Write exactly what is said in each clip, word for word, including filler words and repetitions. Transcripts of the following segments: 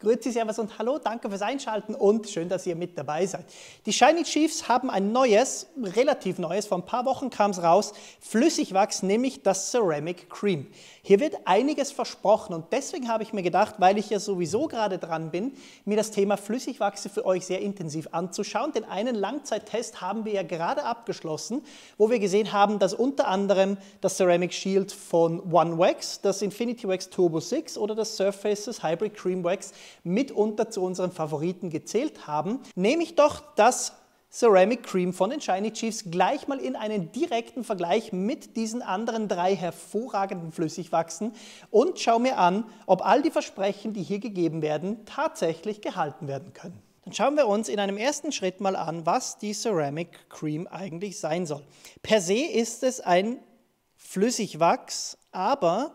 Grüezi, Servus und Hallo, danke fürs Einschalten und schön, dass ihr mit dabei seid. Die Shiny Chiefs haben ein neues, relativ neues, vor ein paar Wochen kam es raus, Flüssigwachs, nämlich das Ceramic Cream. Hier wird einiges versprochen und deswegen habe ich mir gedacht, weil ich ja sowieso gerade dran bin, mir das Thema Flüssigwachse für euch sehr intensiv anzuschauen, denn einen Langzeittest haben wir ja gerade abgeschlossen, wo wir gesehen haben, dass unter anderem das Ceramic Shield von OneWax, das Infinity Wax Turbo sechs oder das Surfaces Hybrid Cream Wax mitunter zu unseren Favoriten gezählt haben, nehme ich doch das Ceramic Cream von den Shiny Chiefs gleich mal in einen direkten Vergleich mit diesen anderen drei hervorragenden Flüssigwachsen und schaue mir an, ob all die Versprechen, die hier gegeben werden, tatsächlich gehalten werden können. Dann schauen wir uns in einem ersten Schritt mal an, was die Ceramic Cream eigentlich sein soll. Per se ist es ein Flüssigwachs, aber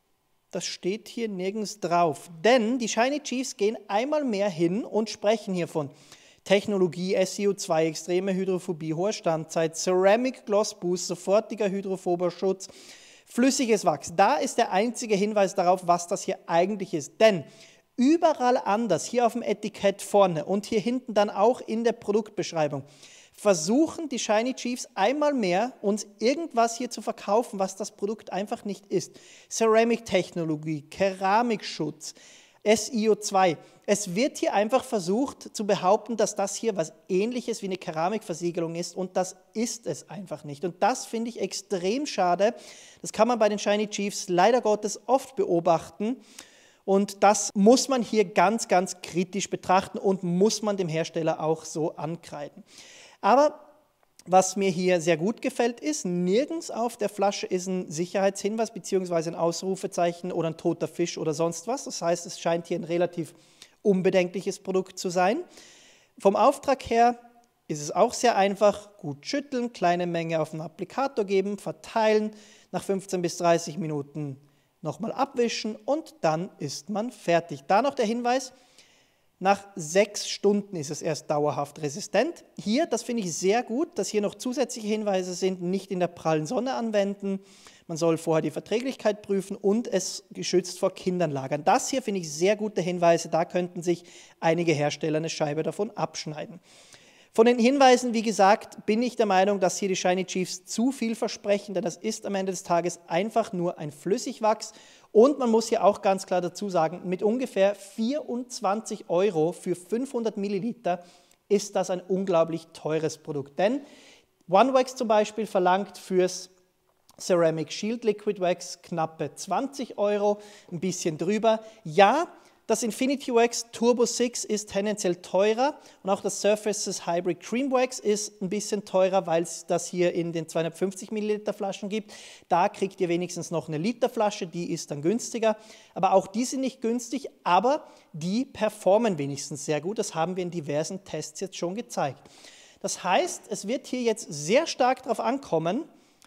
das steht hier nirgends drauf, denn die Shiny Chiefs gehen einmal mehr hin und sprechen hier von Technologie, S I O zwei, extreme Hydrophobie, hohe Standzeit, Ceramic Gloss Boost, sofortiger hydrophober Schutz, flüssiges Wachs. Da ist der einzige Hinweis darauf, was das hier eigentlich ist, denn überall anders, hier auf dem Etikett vorne und hier hinten dann auch in der Produktbeschreibung, versuchen die Shiny Chiefs einmal mehr, uns irgendwas hier zu verkaufen, was das Produkt einfach nicht ist. Ceramic-Technologie, Keramikschutz, S I O zwei. Es wird hier einfach versucht zu behaupten, dass das hier was Ähnliches wie eine Keramikversiegelung ist und das ist es einfach nicht. Und das finde ich extrem schade. Das kann man bei den Shiny Chiefs leider Gottes oft beobachten. Und das muss man hier ganz, ganz kritisch betrachten und muss man dem Hersteller auch so ankreiden. Aber was mir hier sehr gut gefällt, ist, nirgends auf der Flasche ist ein Sicherheitshinweis bzw. ein Ausrufezeichen oder ein toter Fisch oder sonst was. Das heißt, es scheint hier ein relativ unbedenkliches Produkt zu sein. Vom Auftrag her ist es auch sehr einfach. Gut schütteln, kleine Menge auf den Applikator geben, verteilen, nach fünfzehn bis dreißig Minuten nochmal abwischen und dann ist man fertig. Da noch der Hinweis: Nach sechs Stunden ist es erst dauerhaft resistent. Hier, das finde ich sehr gut, dass hier noch zusätzliche Hinweise sind, nicht in der prallen Sonne anwenden. Man soll vorher die Verträglichkeit prüfen und es geschützt vor Kindern lagern. Das hier finde ich sehr gute Hinweise, da könnten sich einige Hersteller eine Scheibe davon abschneiden. Von den Hinweisen, wie gesagt, bin ich der Meinung, dass hier die Shiny Chiefs zu viel versprechen, denn das ist am Ende des Tages einfach nur ein Flüssigwachs. Und man muss hier auch ganz klar dazu sagen, mit ungefähr vierundzwanzig Euro für fünfhundert Milliliter ist das ein unglaublich teures Produkt. Denn OneWax zum Beispiel verlangt fürs Ceramic Shield Liquid Wax knappe zwanzig Euro, ein bisschen drüber. Ja, das Infinity Wax Turbo sechs ist tendenziell teurer und auch das Surfaces Hybrid Cream Wax ist ein bisschen teurer, weil es das hier in den zweihundertfünfzig Milliliter Flaschen gibt. Da kriegt ihr wenigstens noch eine Literflasche, die ist dann günstiger. Aber auch die sind nicht günstig, aber die performen wenigstens sehr gut. Das haben wir in diversen Tests jetzt schon gezeigt. Das heißt, es wird hier jetzt sehr stark darauf ankommen,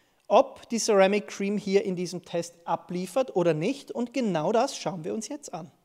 ob die Ceramic Cream hier in diesem Test abliefert oder nicht. Und genau das schauen wir uns jetzt an.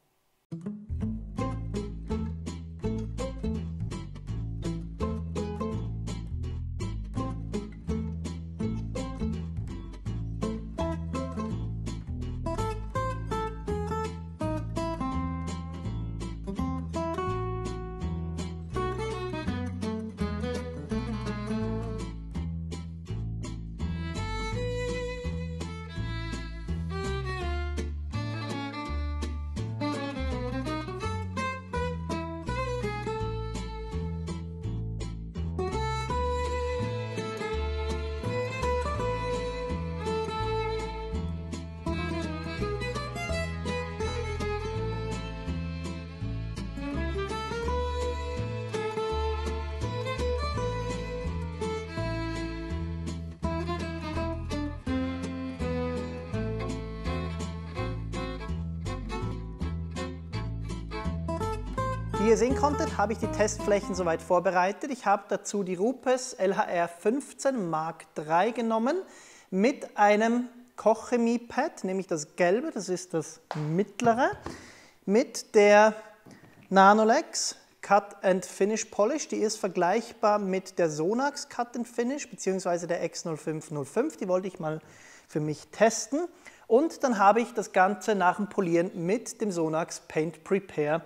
Wie ihr sehen konntet, habe ich die Testflächen soweit vorbereitet. Ich habe dazu die Rupes L H R fünfzehn Mark drei genommen mit einem Kochchemie-Pad, nämlich das gelbe, das ist das mittlere, mit der Nanolex Cut and Finish Polish. Die ist vergleichbar mit der Sonax Cut and Finish bzw. der X null fünf null fünf. Die wollte ich mal für mich testen. Und dann habe ich das Ganze nach dem Polieren mit dem Sonax Paint Prepare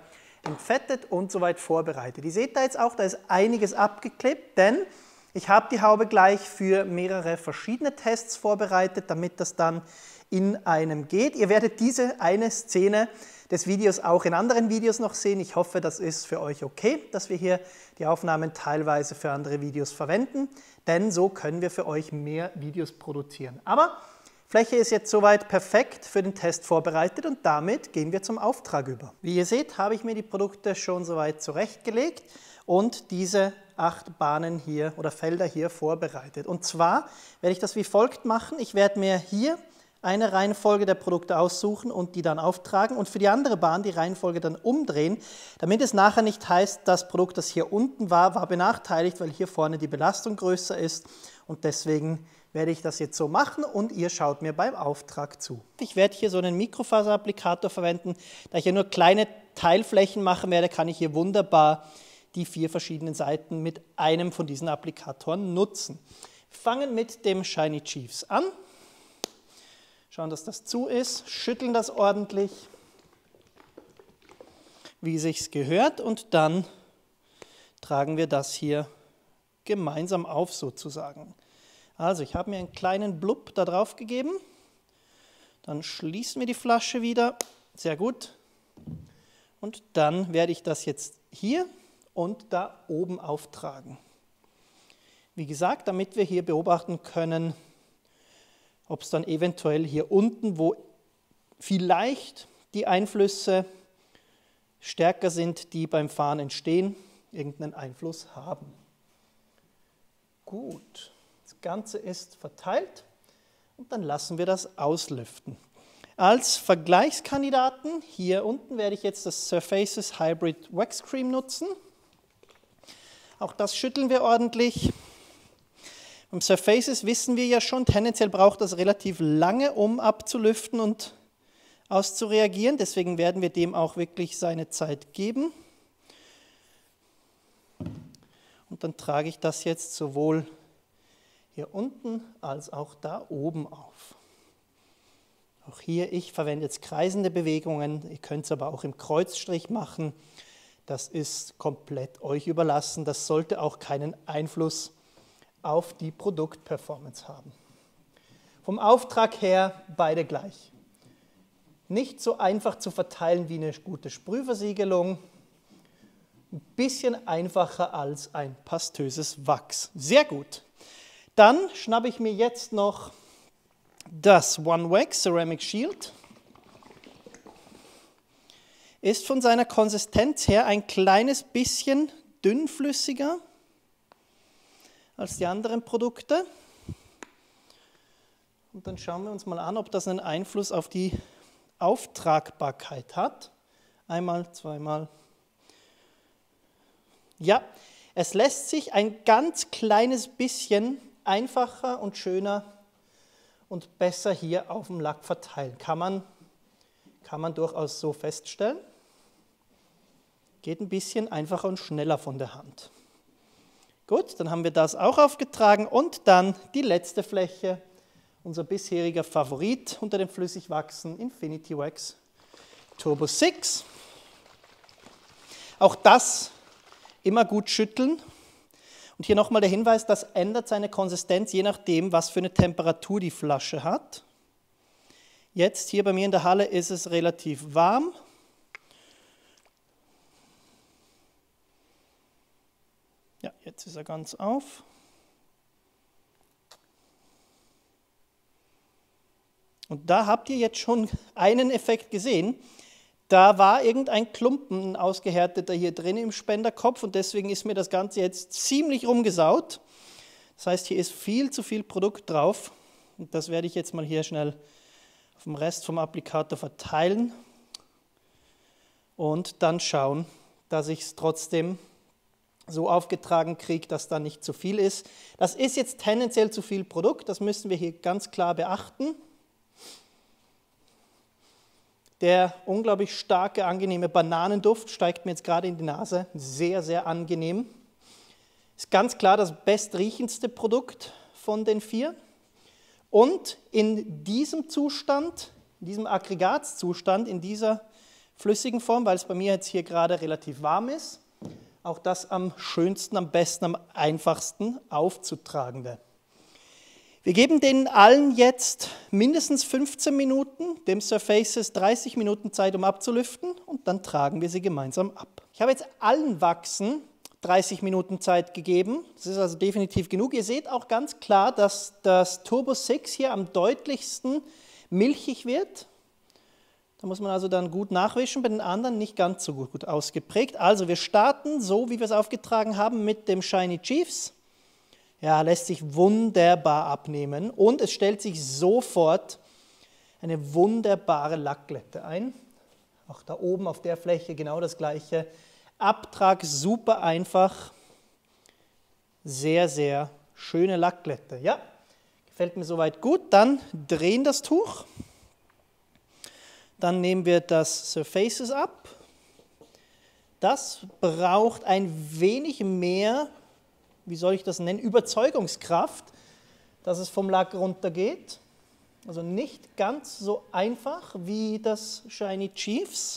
entfettet und soweit vorbereitet. Ihr seht da jetzt auch, da ist einiges abgeklebt, denn ich habe die Haube gleich für mehrere verschiedene Tests vorbereitet, damit das dann in einem geht. Ihr werdet diese eine Szene des Videos auch in anderen Videos noch sehen. Ich hoffe, das ist für euch okay, dass wir hier die Aufnahmen teilweise für andere Videos verwenden, denn so können wir für euch mehr Videos produzieren. Aber Fläche ist jetzt soweit perfekt für den Test vorbereitet und damit gehen wir zum Auftrag über. Wie ihr seht, habe ich mir die Produkte schon soweit zurechtgelegt und diese acht Bahnen hier oder Felder hier vorbereitet. Und zwar werde ich das wie folgt machen. Ich werde mir hier eine Reihenfolge der Produkte aussuchen und die dann auftragen und für die andere Bahn die Reihenfolge dann umdrehen, damit es nachher nicht heißt, das Produkt, das hier unten war, war benachteiligt, weil hier vorne die Belastung größer ist und deswegen werde ich das jetzt so machen und ihr schaut mir beim Auftrag zu. Ich werde hier so einen Mikrofaserapplikator verwenden. Da ich ja nur kleine Teilflächen machen werde, kann ich hier wunderbar die vier verschiedenen Seiten mit einem von diesen Applikatoren nutzen. Wir fangen mit dem Shiny Chiefs an. Schauen, dass das zu ist, schütteln das ordentlich, wie sich's gehört und dann tragen wir das hier gemeinsam auf sozusagen. Also ich habe mir einen kleinen Blub da drauf gegeben, dann schließen wir die Flasche wieder, sehr gut, und dann werde ich das jetzt hier und da oben auftragen. Wie gesagt, damit wir hier beobachten können, ob es dann eventuell hier unten, wo vielleicht die Einflüsse stärker sind, die beim Fahren entstehen, irgendeinen Einfluss haben. Gut, das Ganze ist verteilt und dann lassen wir das auslüften. Als Vergleichskandidaten hier unten werde ich jetzt das Surfaces Hybrid Wax Cream nutzen. Auch das schütteln wir ordentlich. Beim Surfaces wissen wir ja schon, tendenziell braucht das relativ lange, um abzulüften und auszureagieren. Deswegen werden wir dem auch wirklich seine Zeit geben. Und dann trage ich das jetzt sowohl hier unten als auch da oben auf. Auch hier, ich verwende jetzt kreisende Bewegungen. Ihr könnt es aber auch im Kreuzstrich machen. Das ist komplett euch überlassen. Das sollte auch keinen Einfluss auf die Produktperformance haben. Vom Auftrag her beide gleich. Nicht so einfach zu verteilen wie eine gute Sprühversiegelung. Ein bisschen einfacher als ein pastöses Wachs. Sehr gut. Dann schnappe ich mir jetzt noch das One Wax Ceramic Shield. Ist von seiner Konsistenz her ein kleines bisschen dünnflüssiger als die anderen Produkte. Und dann schauen wir uns mal an, ob das einen Einfluss auf die Auftragbarkeit hat. Einmal, zweimal. Ja, es lässt sich ein ganz kleines bisschen einfacher und schöner und besser hier auf dem Lack verteilen. Kann man, kann man durchaus so feststellen. Geht ein bisschen einfacher und schneller von der Hand. Gut, dann haben wir das auch aufgetragen und dann die letzte Fläche, unser bisheriger Favorit unter den Flüssigwachsen, Infinity Wax Turbo sechs. Auch das immer gut schütteln. Und hier nochmal der Hinweis, das ändert seine Konsistenz, je nachdem, was für eine Temperatur die Flasche hat. Jetzt hier bei mir in der Halle ist es relativ warm. Ja, jetzt ist er ganz auf. Und da habt ihr jetzt schon einen Effekt gesehen. Da war irgendein Klumpen, ein ausgehärteter hier drin im Spenderkopf und deswegen ist mir das Ganze jetzt ziemlich rumgesaut. Das heißt, hier ist viel zu viel Produkt drauf und das werde ich jetzt mal hier schnell auf dem Rest vom Applikator verteilen und dann schauen, dass ich es trotzdem so aufgetragen kriege, dass da nicht zu viel ist. Das ist jetzt tendenziell zu viel Produkt, das müssen wir hier ganz klar beachten. Der unglaublich starke, angenehme Bananenduft steigt mir jetzt gerade in die Nase. Sehr, sehr angenehm. Ist ganz klar das bestriechendste Produkt von den vier. Und in diesem Zustand, in diesem Aggregatzustand, in dieser flüssigen Form, weil es bei mir jetzt hier gerade relativ warm ist. Auch das am schönsten, am besten, am einfachsten aufzutragende. Wir geben denen allen jetzt mindestens fünfzehn Minuten, dem Surfaces dreißig Minuten Zeit, um abzulüften, und dann tragen wir sie gemeinsam ab. Ich habe jetzt allen Wachsen dreißig Minuten Zeit gegeben. Das ist also definitiv genug. Ihr seht auch ganz klar, dass das Turbo sechs hier am deutlichsten milchig wird. Da muss man also dann gut nachwischen, bei den anderen nicht ganz so gut ausgeprägt. Also wir starten so, wie wir es aufgetragen haben, mit dem Shiny Chiefs. Ja, lässt sich wunderbar abnehmen und es stellt sich sofort eine wunderbare Lackglätte ein. Auch da oben auf der Fläche genau das gleiche. Abtrag super einfach. Sehr, sehr schöne Lackglätte. Ja, gefällt mir soweit gut. Dann drehen das Tuch. Dann nehmen wir das Surfaces ab. Das braucht ein wenig mehr, wie soll ich das nennen, Überzeugungskraft, dass es vom Lack runtergeht. Also nicht ganz so einfach wie das Shiny Chiefs.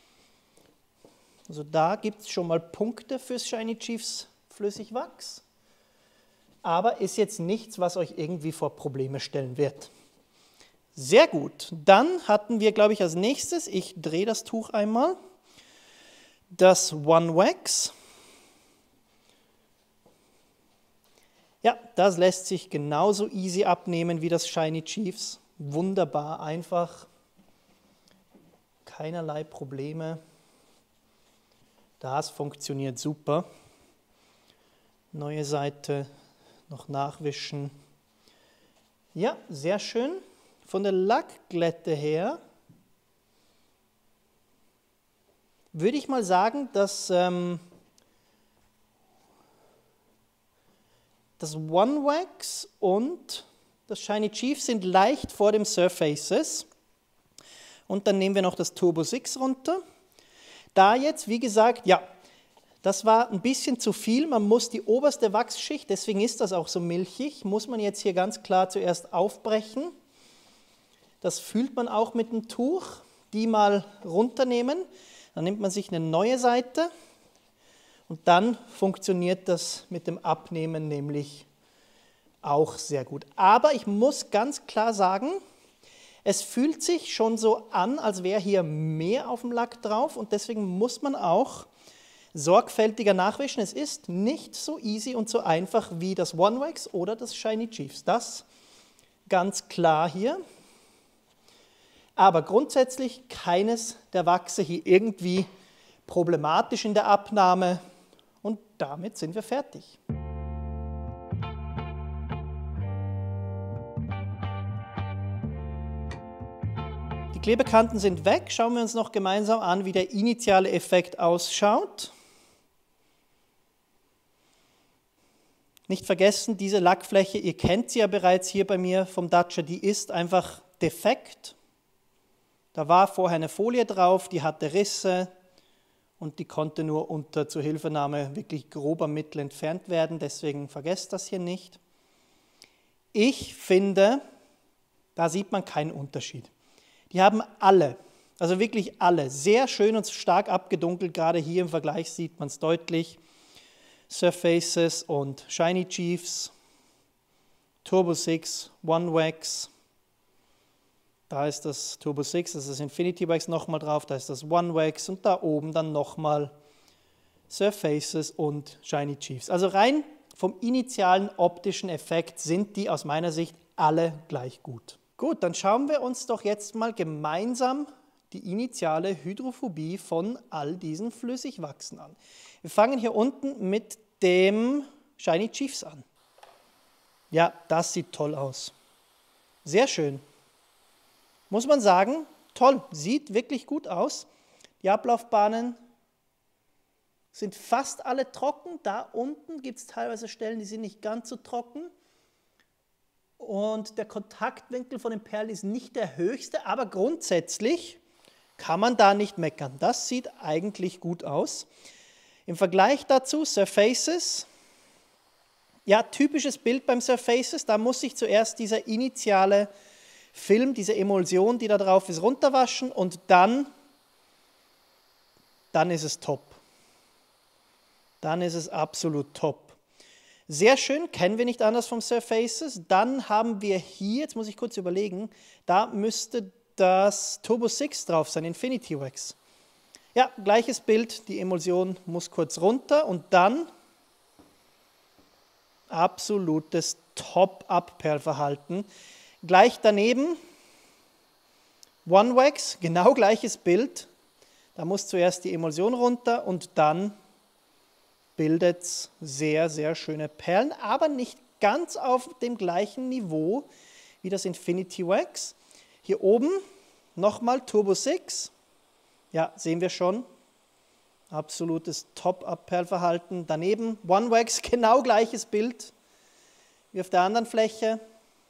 Also da gibt es schon mal Punkte fürs Shiny Chiefs Flüssigwachs. Aber ist jetzt nichts, was euch irgendwie vor Probleme stellen wird. Sehr gut. Dann hatten wir, glaube ich, als nächstes, ich drehe das Tuch einmal, das One Wax. Ja, das lässt sich genauso easy abnehmen wie das Shiny Chiefs. Wunderbar einfach. Keinerlei Probleme. Das funktioniert super. Neue Seite noch nachwischen. Ja, sehr schön. Von der Lackglätte her würde ich mal sagen, dass ähm, das One Wax und das Shiny Chief sind leicht vor dem Surfaces. Und dann nehmen wir noch das Turbo sechs runter. Da jetzt, wie gesagt, ja, das war ein bisschen zu viel. Man muss die oberste Wachsschicht, deswegen ist das auch so milchig, muss man jetzt hier ganz klar zuerst aufbrechen. Das fühlt man auch mit dem Tuch. Die mal runternehmen, dann nimmt man sich eine neue Seite und dann funktioniert das mit dem Abnehmen nämlich auch sehr gut. Aber ich muss ganz klar sagen, es fühlt sich schon so an, als wäre hier mehr auf dem Lack drauf und deswegen muss man auch sorgfältiger nachwischen. Es ist nicht so easy und so einfach wie das One Wax oder das Shiny Chiefs. Das ganz klar hier. Aber grundsätzlich keines der Wachse hier irgendwie problematisch in der Abnahme und damit sind wir fertig. Die Klebekanten sind weg. Schauen wir uns noch gemeinsam an, wie der initiale Effekt ausschaut. Nicht vergessen, diese Lackfläche, ihr kennt sie ja bereits hier bei mir vom Dacia, die ist einfach defekt. Da war vorher eine Folie drauf, die hatte Risse und die konnte nur unter Zuhilfenahme wirklich grober Mittel entfernt werden, deswegen vergesst das hier nicht. Ich finde, da sieht man keinen Unterschied. Die haben alle, also wirklich alle, sehr schön und stark abgedunkelt, gerade hier im Vergleich sieht man es deutlich. Surfaces und Shiny Chiefs, Turbo sechs, One Wax. Da ist das Turbo sechs, das ist das Infinity Wax nochmal drauf, da ist das One Wax und da oben dann nochmal Surfaces und Shiny Chiefs. Also rein vom initialen optischen Effekt sind die aus meiner Sicht alle gleich gut. Gut, dann schauen wir uns doch jetzt mal gemeinsam die initiale Hydrophobie von all diesen Flüssigwachsen an. Wir fangen hier unten mit dem Shiny Chiefs an. Ja, das sieht toll aus. Sehr schön. Muss man sagen, toll, sieht wirklich gut aus. Die Ablaufbahnen sind fast alle trocken. Da unten gibt es teilweise Stellen, die sind nicht ganz so trocken. Und der Kontaktwinkel von den Perlen ist nicht der höchste, aber grundsätzlich kann man da nicht meckern. Das sieht eigentlich gut aus. Im Vergleich dazu Surfaces. Ja, typisches Bild beim Surfaces, da muss sich zuerst dieser initiale Film, diese Emulsion, die da drauf ist, runterwaschen und dann dann ist es top. Dann ist es absolut top. Sehr schön, kennen wir nicht anders vom Surfaces. Dann haben wir hier, jetzt muss ich kurz überlegen, da müsste das Turbo six drauf sein, Infinity Wax. Ja, gleiches Bild, die Emulsion muss kurz runter und dann absolutes Top-Up-Perlverhalten. Gleich daneben One Wax, genau gleiches Bild. Da muss zuerst die Emulsion runter und dann bildet es sehr, sehr schöne Perlen, aber nicht ganz auf dem gleichen Niveau wie das Infinity Wax. Hier oben nochmal Turbo six. Ja, sehen wir schon. Absolutes Top-Up-Perlverhalten. Daneben One Wax, genau gleiches Bild wie auf der anderen Fläche.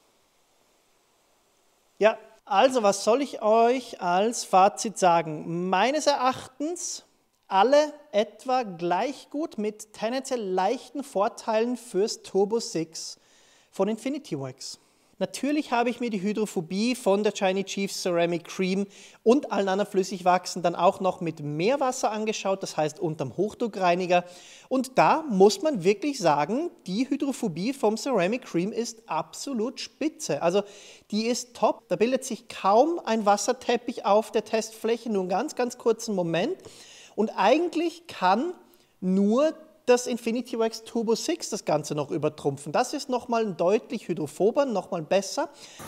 Ja, also was soll ich euch als Fazit sagen? Meines Erachtens alle etwa gleich gut mit tendenziell leichten Vorteilen fürs Turbo six von Infinity Wax. Natürlich habe ich mir die Hydrophobie von der Shiny Chiefs Ceramic Cream und allen anderen Flüssigwachsen dann auch noch mit Meerwasser angeschaut, das heißt unterm Hochdruckreiniger. Und da muss man wirklich sagen, die Hydrophobie vom Ceramic Cream ist absolut spitze. Also die ist top, da bildet sich kaum ein Wasserteppich auf der Testfläche, nur einen ganz, ganz kurzen Moment. Und eigentlich kann nur das Infinity Wax Turbo six das Ganze noch übertrumpfen. Das ist nochmal deutlich hydrophober, nochmal besser.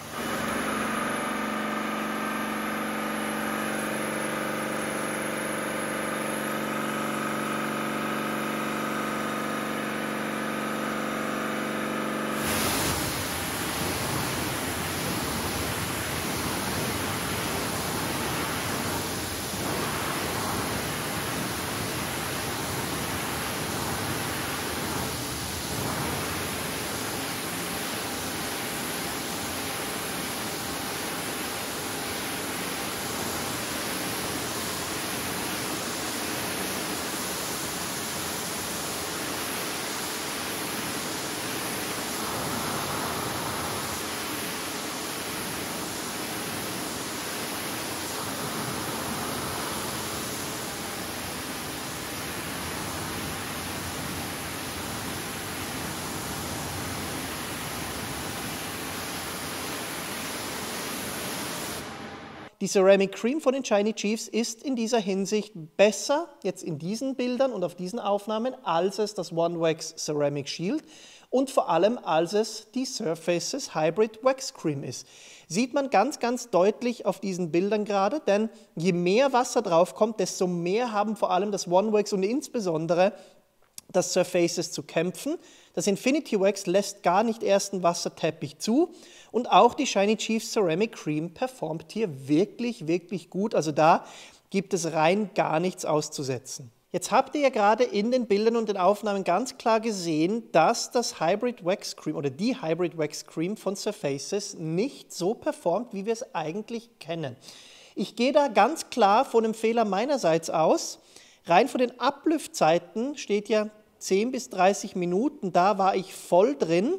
Die Ceramic Cream von den Shiny Chiefs ist in dieser Hinsicht besser, jetzt in diesen Bildern und auf diesen Aufnahmen, als es das One Wax Ceramic Shield und vor allem als es die Surfaces Hybrid Wax Cream ist. Sieht man ganz, ganz deutlich auf diesen Bildern gerade, denn je mehr Wasser drauf kommt, desto mehr haben vor allem das One Wax und insbesondere das Surfaces zu kämpfen. Das Infinity Wax lässt gar nicht erst einen Wasserteppich zu und auch die Shiny Chiefs Ceramic Cream performt hier wirklich, wirklich gut. Also da gibt es rein gar nichts auszusetzen. Jetzt habt ihr ja gerade in den Bildern und den Aufnahmen ganz klar gesehen, dass das Hybrid Wax Cream oder die Hybrid Wax Cream von Surfaces nicht so performt, wie wir es eigentlich kennen. Ich gehe da ganz klar von einem Fehler meinerseits aus. Rein von den Ablüftzeiten steht ja zehn bis dreißig Minuten, da war ich voll drin,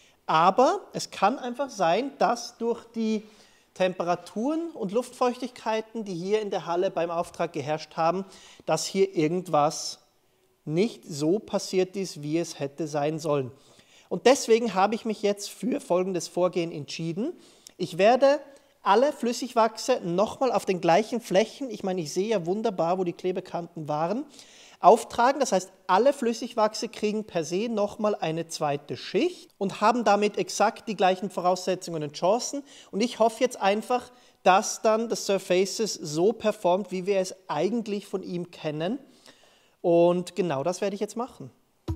aber es kann einfach sein, dass durch die Temperaturen und Luftfeuchtigkeiten, die hier in der Halle beim Auftrag geherrscht haben, dass hier irgendwas nicht so passiert ist, wie es hätte sein sollen. Und deswegen habe ich mich jetzt für folgendes Vorgehen entschieden. Ich werde alle Flüssigwachse nochmal auf den gleichen Flächen, ich meine, ich sehe ja wunderbar, wo die Klebekanten waren, auftragen. Das heißt, alle Flüssigwachse kriegen per se nochmal eine zweite Schicht und haben damit exakt die gleichen Voraussetzungen und Chancen. Und ich hoffe jetzt einfach, dass dann das Surfaces so performt, wie wir es eigentlich von ihm kennen. Und genau das werde ich jetzt machen.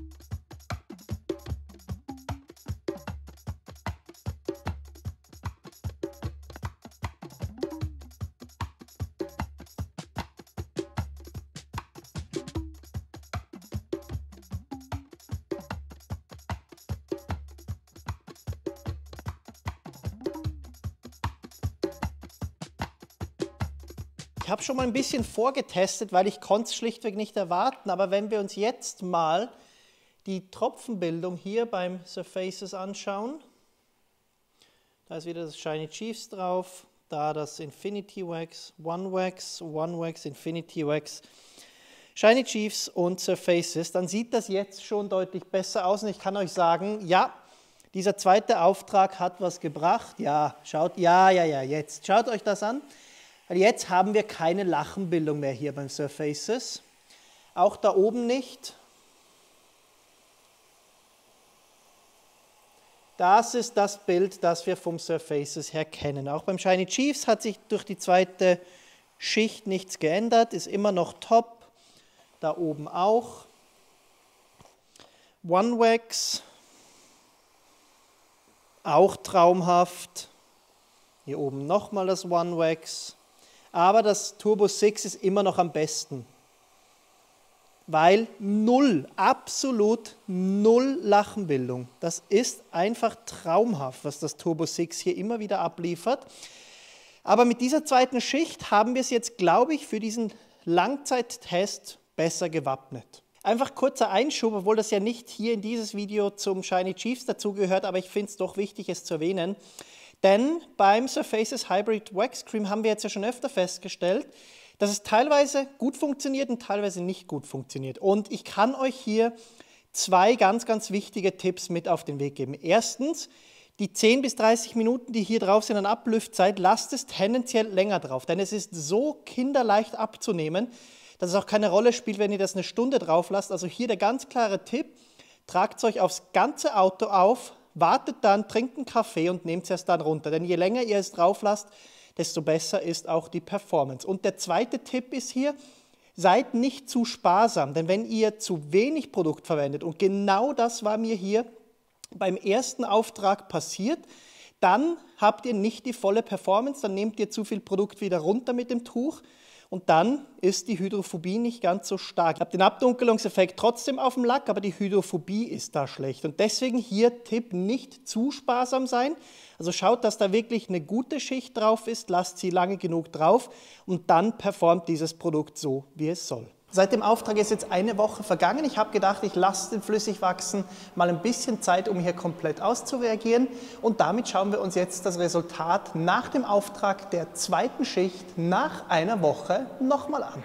Ich habe schon mal ein bisschen vorgetestet, weil ich konnte es schlichtweg nicht erwarten, aber wenn wir uns jetzt mal die Tropfenbildung hier beim Surfaces anschauen, da ist wieder das Shiny Chiefs drauf, da das Infinity Wax, One Wax, One Wax, Infinity Wax. Shiny Chiefs und Surfaces, dann sieht das jetzt schon deutlich besser aus. Und ich kann euch sagen, ja, dieser zweite Auftrag hat was gebracht. Ja, schaut, ja, ja, ja, jetzt. Schaut euch das an. Weil jetzt haben wir keine Lachenbildung mehr hier beim Surfaces. Auch da oben nicht. Das ist das Bild, das wir vom Surfaces her kennen. Auch beim Shiny Chiefs hat sich durch die zweite Schicht nichts geändert, ist immer noch top. Da oben auch. One Wax, auch traumhaft. Hier oben nochmal das One Wax. Aber das Turbo sechs ist immer noch am besten. Weil null, absolut null Lachenbildung. Das ist einfach traumhaft, was das Turbo sechs hier immer wieder abliefert. Aber mit dieser zweiten Schicht haben wir es jetzt, glaube ich, für diesen Langzeittest besser gewappnet. Einfach kurzer Einschub, obwohl das ja nicht hier in dieses Video zum Shiny Chiefs dazugehört, aber ich finde es doch wichtig, es zu erwähnen. Denn beim Surfaces Hybrid Wax Cream haben wir jetzt ja schon öfter festgestellt, dass es teilweise gut funktioniert und teilweise nicht gut funktioniert. Und ich kann euch hier zwei ganz, ganz wichtige Tipps mit auf den Weg geben. Erstens, die zehn bis dreißig Minuten, die hier drauf sind an Ablüftzeit, lasst es tendenziell länger drauf, denn es ist so kinderleicht abzunehmen, dass es auch keine Rolle spielt, wenn ihr das eine Stunde drauf lasst. Also hier der ganz klare Tipp, tragt es euch aufs ganze Auto auf, wartet dann, trinkt einen Kaffee und nehmt es erst dann runter. Denn je länger ihr es drauf lasst, desto besser ist auch die Performance. Und der zweite Tipp ist hier, seid nicht zu sparsam, denn wenn ihr zu wenig Produkt verwendet, und genau das war mir hier beim ersten Auftrag passiert, dann habt ihr nicht die volle Performance, dann nehmt ihr zu viel Produkt wieder runter mit dem Tuch und dann ist die Hydrophobie nicht ganz so stark. Ihr habt den Abdunkelungseffekt trotzdem auf dem Lack, aber die Hydrophobie ist da schlecht. Und deswegen hier Tipp, nicht zu sparsam sein. Also schaut, dass da wirklich eine gute Schicht drauf ist, lasst sie lange genug drauf und dann performt dieses Produkt so, wie es soll. Seit dem Auftrag ist jetzt eine Woche vergangen. Ich habe gedacht, ich lasse den Flüssigwachsen mal ein bisschen Zeit, um hier komplett auszureagieren. Und damit schauen wir uns jetzt das Resultat nach dem Auftrag der zweiten Schicht nach einer Woche nochmal an.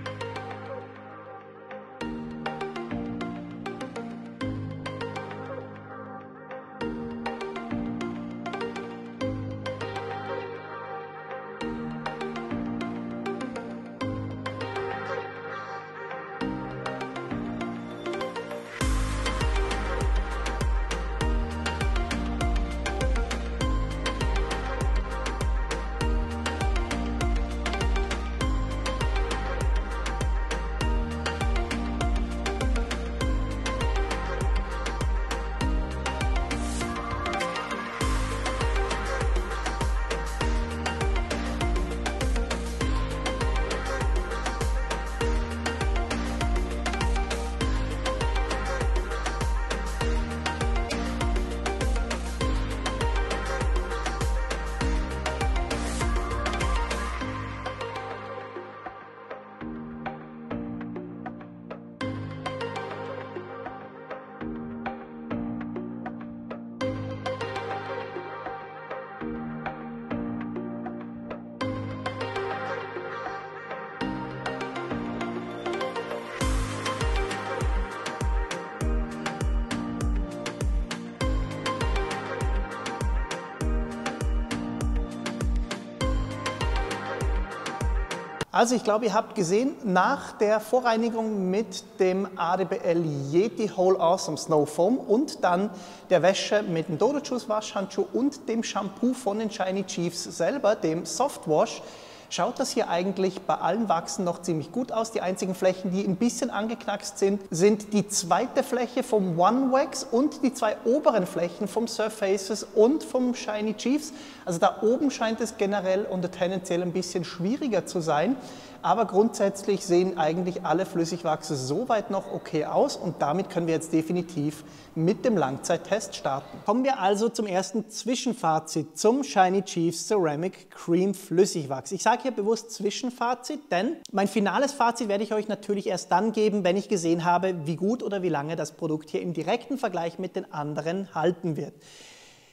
Also ich glaube, ihr habt gesehen, nach der Vorreinigung mit dem A D B L Yeti Whole Awesome Snow Foam und dann der Wäsche mit dem Dodo Juice Waschhandschuh und dem Shampoo von den Shiny Chiefs selber, dem Soft Wash, schaut das hier eigentlich bei allen Wachsen noch ziemlich gut aus. Die einzigen Flächen, die ein bisschen angeknackst sind, sind die zweite Fläche vom One Wax und die zwei oberen Flächen vom Surfaces und vom Shiny Chiefs. Also da oben scheint es generell und tendenziell ein bisschen schwieriger zu sein. Aber grundsätzlich sehen eigentlich alle Flüssigwachse soweit noch okay aus und damit können wir jetzt definitiv mit dem Langzeittest starten. Kommen wir also zum ersten Zwischenfazit zum Shiny Chiefs Ceramic Cream Flüssigwachs. Ich sage hier bewusst Zwischenfazit, denn mein finales Fazit werde ich euch natürlich erst dann geben, wenn ich gesehen habe, wie gut oder wie lange das Produkt hier im direkten Vergleich mit den anderen halten wird.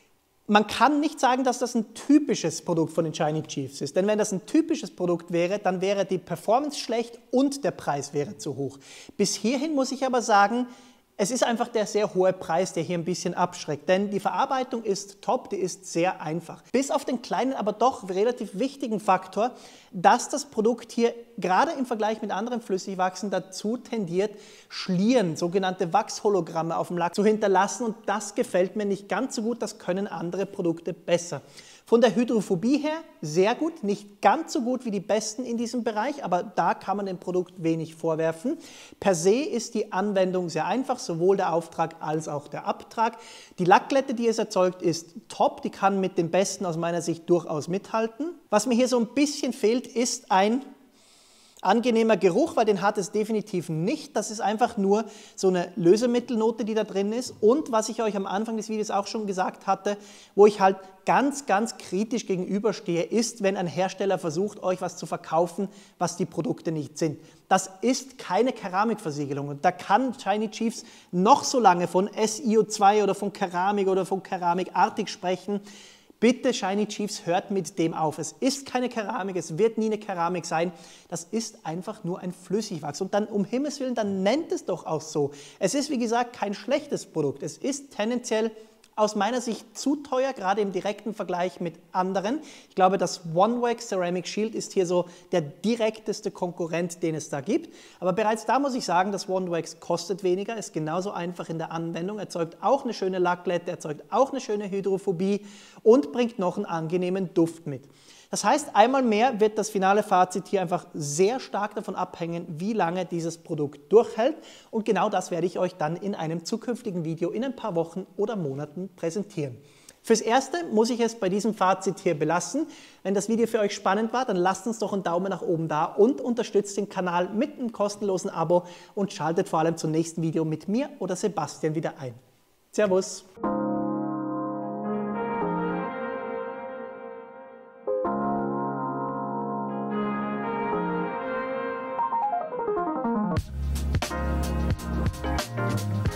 Man kann nicht sagen, dass das ein typisches Produkt von den Shiny Chiefs ist, denn wenn das ein typisches Produkt wäre, dann wäre die Performance schlecht und der Preis wäre zu hoch. Bis hierhin muss ich aber sagen, es ist einfach der sehr hohe Preis, der hier ein bisschen abschreckt, denn die Verarbeitung ist top, die ist sehr einfach. Bis auf den kleinen, aber doch relativ wichtigen Faktor, dass das Produkt hier gerade im Vergleich mit anderen Flüssigwachsen dazu tendiert, Schlieren, sogenannte Wachshologramme auf dem Lack zu hinterlassen, und das gefällt mir nicht ganz so gut, das können andere Produkte besser. Von der Hydrophobie her sehr gut, nicht ganz so gut wie die besten in diesem Bereich, aber da kann man dem Produkt wenig vorwerfen. Per se ist die Anwendung sehr einfach, sowohl der Auftrag als auch der Abtrag. Die Lackglätte, die es erzeugt, ist top, die kann mit den besten aus meiner Sicht durchaus mithalten. Was mir hier so ein bisschen fehlt, ist ein angenehmer Geruch, weil den hat es definitiv nicht. Das ist einfach nur so eine Lösemittelnote, die da drin ist. Und was ich euch am Anfang des Videos auch schon gesagt hatte, wo ich halt ganz, ganz kritisch gegenüberstehe, ist, wenn ein Hersteller versucht, euch was zu verkaufen, was die Produkte nicht sind. Das ist keine Keramikversiegelung, und da kann Shiny Chiefs noch so lange von S I O zwei oder von Keramik oder von keramikartig sprechen. Bitte, Shiny Chiefs, hört mit dem auf. Es ist keine Keramik, es wird nie eine Keramik sein. Das ist einfach nur ein Flüssigwachs. Und dann, um Himmels Willen, dann nennt es doch auch so. Es ist, wie gesagt, kein schlechtes Produkt. Es ist tendenziell aus meiner Sicht zu teuer, gerade im direkten Vergleich mit anderen. Ich glaube, das One-Wax Ceramic Shield ist hier so der direkteste Konkurrent, den es da gibt. Aber bereits da muss ich sagen, das One-Wax kostet weniger, ist genauso einfach in der Anwendung, erzeugt auch eine schöne Lackglätte, erzeugt auch eine schöne Hydrophobie und bringt noch einen angenehmen Duft mit. Das heißt, einmal mehr wird das finale Fazit hier einfach sehr stark davon abhängen, wie lange dieses Produkt durchhält. Und genau das werde ich euch dann in einem zukünftigen Video in ein paar Wochen oder Monaten präsentieren. Fürs Erste muss ich es bei diesem Fazit hier belassen. Wenn das Video für euch spannend war, dann lasst uns doch einen Daumen nach oben da und unterstützt den Kanal mit einem kostenlosen Abo und schaltet vor allem zum nächsten Video mit mir oder Sebastian wieder ein. Servus!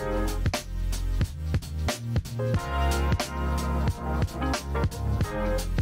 We'll be right back.